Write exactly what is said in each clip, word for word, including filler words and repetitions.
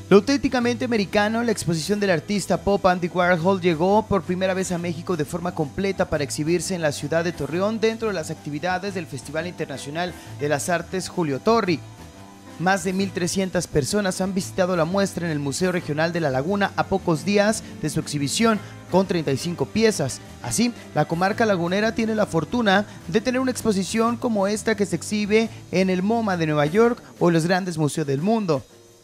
Lo auténticamente americano, la exposición del artista pop Andy Warhol llegó por primera vez a México de forma completa para exhibirse en la ciudad de Torreón dentro de las actividades del Festival Internacional de las Artes Julio Torri. Más de mil trescientas personas han visitado la muestra en el Museo Regional de La Laguna a pocos días de su exhibición, con treinta y cinco piezas. Así, la comarca lagunera tiene la fortuna de tener una exposición como esta que se exhibe en el MoMA de Nueva York o en los grandes museos del mundo.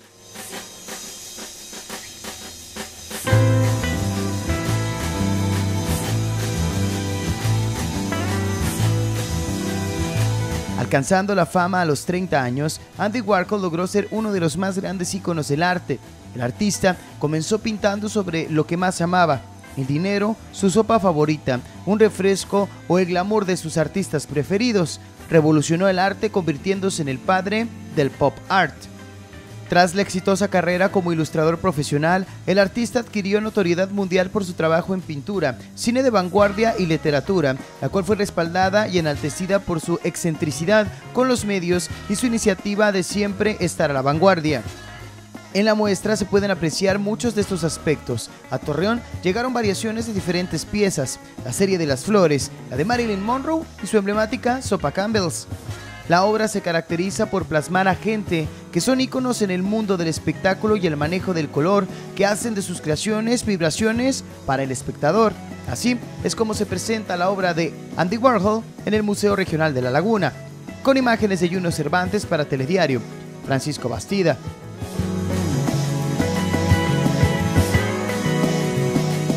Alcanzando la fama a los treinta años, Andy Warhol logró ser uno de los más grandes íconos del arte. El artista comenzó pintando sobre lo que más amaba: el dinero, su sopa favorita, un refresco o el glamour de sus artistas preferidos. Revolucionó el arte convirtiéndose en el padre del pop art. Tras la exitosa carrera como ilustrador profesional, el artista adquirió notoriedad mundial por su trabajo en pintura, cine de vanguardia y literatura, la cual fue respaldada y enaltecida por su excentricidad con los medios y su iniciativa de siempre estar a la vanguardia. En la muestra se pueden apreciar muchos de estos aspectos. A Torreón llegaron variaciones de diferentes piezas: la serie de las flores, la de Marilyn Monroe y su emblemática sopa Campbell's. La obra se caracteriza por plasmar a gente que son íconos en el mundo del espectáculo y el manejo del color, que hacen de sus creaciones vibraciones para el espectador. Así es como se presenta la obra de Andy Warhol en el Museo Regional de La Laguna, con imágenes de Juno Cervantes para Telediario, Francisco Bastida.